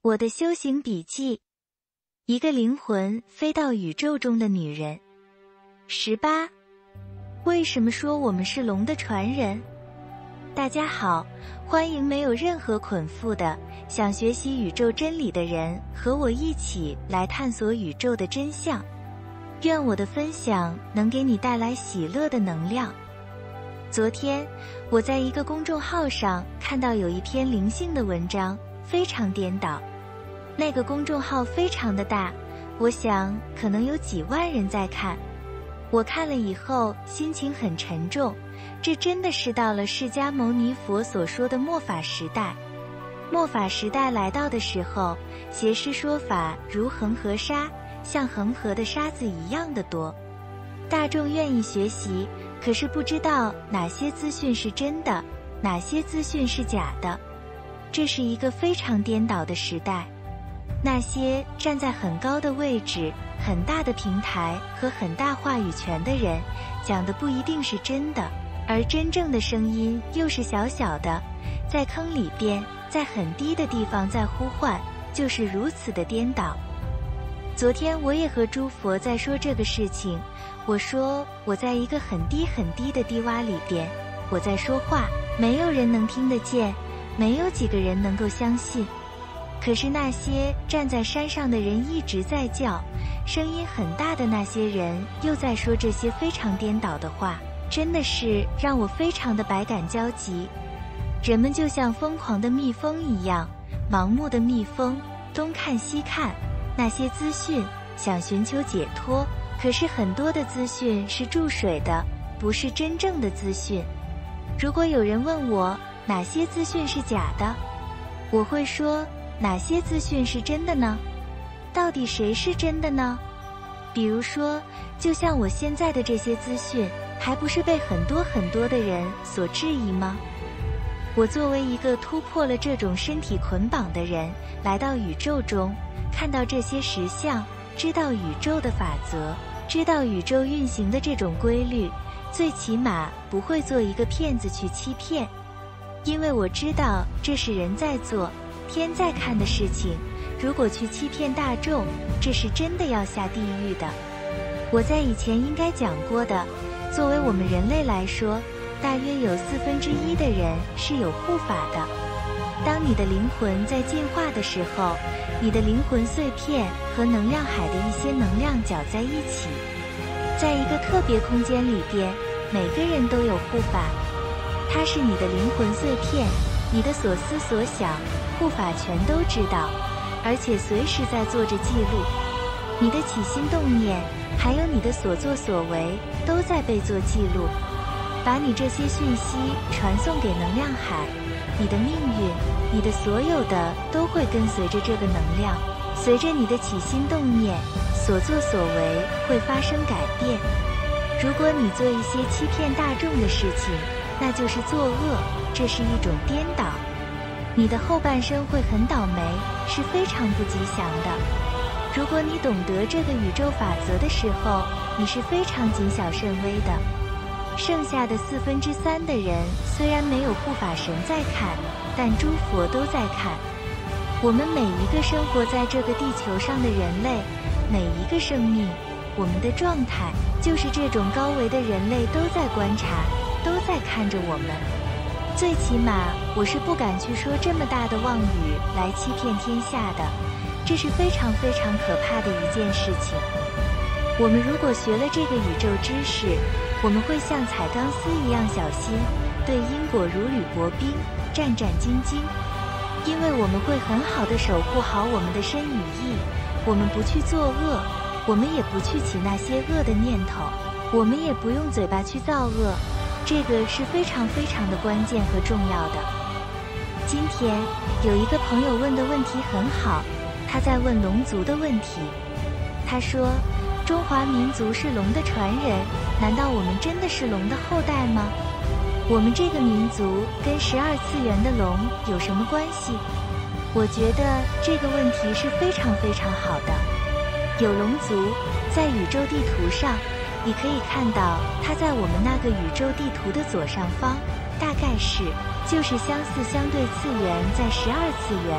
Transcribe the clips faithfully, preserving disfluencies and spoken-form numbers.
我的修行笔记：一个灵魂飞到宇宙中的女人。十八，为什么说我们是龙的传人？大家好，欢迎没有任何捆缚的想学习宇宙真理的人和我一起来探索宇宙的真相。愿我的分享能给你带来喜乐的能量。昨天我在一个公众号上看到有一篇灵性的文章，非常颠倒。那个公众号非常的大，我想可能有几万人在看。我看了以后心情很沉重，这真的是到了释迦牟尼佛所说的末法时代。末法时代来到的时候，邪师说法如恒河沙，像恒河的沙子一样的多。大众愿意学习，可是不知道哪些资讯是真的，哪些资讯是假的。这是一个非常颠倒的时代。那些站在很高的位置、很大的平台和很大话语权的人，讲的不一定是真的，而真正的声音又是小小的，在坑里边，在很低的地方在呼唤，就是如此的颠倒。昨天我也和诸佛在说这个事情，我说我在一个很低很低的低洼里边，我在说话，没有人能听得见，没有几个人能够相信。可是那些站在山上的人一直在叫，声音很大的那些人又在说这些非常颠倒的话，真的是让我非常的百感交集。人们就像疯狂的蜜蜂一样，盲目的蜜蜂，东看西看，那些资讯想寻求解脱，可是很多的资讯是注水的，不是真正的资讯。如果有人问我哪些资讯是假的，我会说哪些资讯是真的呢？到底谁是真的呢？比如说，就像我现在的这些资讯，还不是被很多很多的人所质疑吗？我作为一个突破了这种身体捆绑的人，来到宇宙中，看到这些实相，知道宇宙的法则，知道宇宙运行的这种规律，最起码不会做一个骗子去欺骗。因为我知道这是人在做，天在看的事情，如果去欺骗大众，这是真的要下地狱的。我在以前应该讲过的，作为我们人类来说，大约有四分之一的人是有护法的。当你的灵魂在进化的时候，你的灵魂碎片和能量海的一些能量搅在一起，在一个特别空间里边，每个人都有护法，它是你的灵魂碎片，你的所思所想，护法全都知道，而且随时在做着记录。你的起心动念，还有你的所作所为，都在被做记录。把你这些讯息传送给能量海，你的命运，你的所有的都会跟随着这个能量，随着你的起心动念，所作所为会发生改变。如果你做一些欺骗大众的事情，那就是作恶，这是一种颠倒。你的后半生会很倒霉，是非常不吉祥的。如果你懂得这个宇宙法则的时候，你是非常谨小慎微的。剩下的四分之三的人虽然没有护法神在看，但诸佛都在看。我们每一个生活在这个地球上的人类，每一个生命，我们的状态就是这种高维的人类都在观察，都在看着我们。最起码我是不敢去说这么大的妄语来欺骗天下的，这是非常非常可怕的一件事情。我们如果学了这个宇宙知识，我们会像踩钢丝一样小心，对因果如履薄冰，战战兢兢。因为我们会很好的守护好我们的身与意，我们不去作恶，我们也不去起那些恶的念头，我们也不用嘴巴去造恶，这个是非常非常的关键和重要的。今天有一个朋友问的问题很好，他在问龙族的问题。他说，中华民族是龙的传人，难道我们真的是龙的后代吗？我们这个民族跟十二次元的龙有什么关系？我觉得这个问题是非常非常好的。有龙族，在宇宙地图上，你可以看到它在我们那个宇宙地图的左上方，大概是就是相似相对次元在十二次元，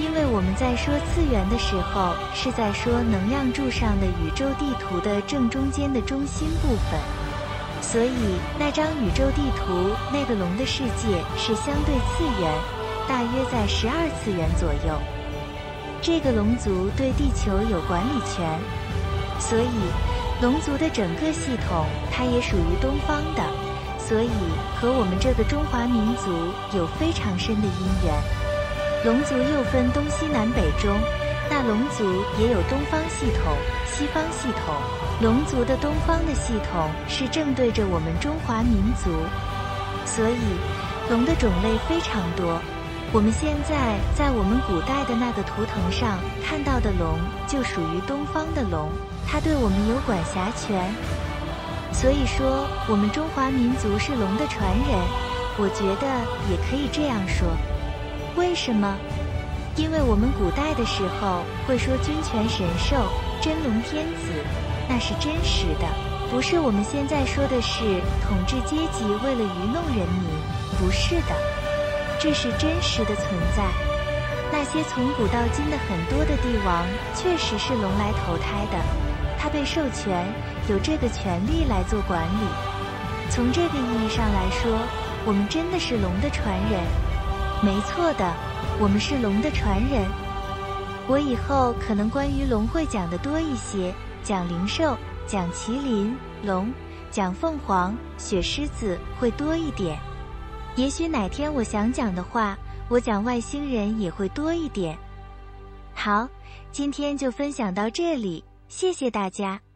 因为我们在说次元的时候，是在说能量柱上的宇宙地图的正中间的中心部分，所以那张宇宙地图那个龙的世界是相对次元，大约在十二次元左右。这个龙族对地球有管理权，所以龙族的整个系统它也属于东方的，所以和我们这个中华民族有非常深的因缘。龙族又分东西南北中，那龙族也有东方系统、西方系统。龙族的东方的系统是正对着我们中华民族，所以龙的种类非常多。我们现在在我们古代的那个图腾上看到的龙就属于东方的龙，它对我们有管辖权。所以说我们中华民族是龙的传人，我觉得也可以这样说。为什么？因为我们古代的时候会说君权神授、真龙天子，那是真实的，不是我们现在说的是统治阶级为了愚弄人民，不是的，这是真实的存在。那些从古到今的很多的帝王确实是龙来投胎的，他被授权有这个权利来做管理。从这个意义上来说，我们真的是龙的传人。没错的，我们是龙的传人。我以后可能关于龙会讲的多一些，讲灵兽，讲麒麟、龙，讲凤凰、雪狮子会多一点。也许哪天我想讲的话，我讲外星人也会多一点。好，今天就分享到这里，谢谢大家。